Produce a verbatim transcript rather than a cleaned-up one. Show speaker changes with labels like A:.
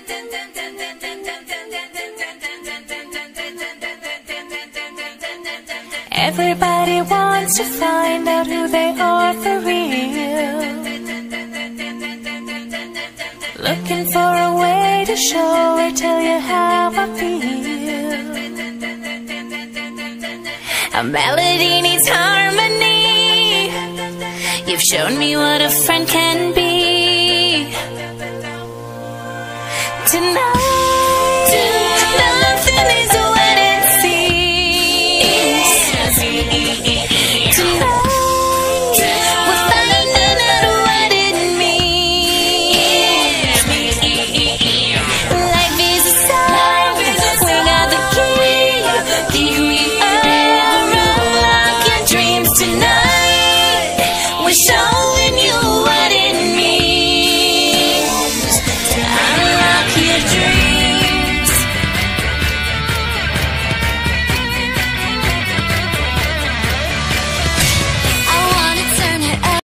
A: Everybody wants to find out who they are for real, looking for a way to show or tell you how I feel. A melody needs harmony. You've shown me what a friend can be. Tonight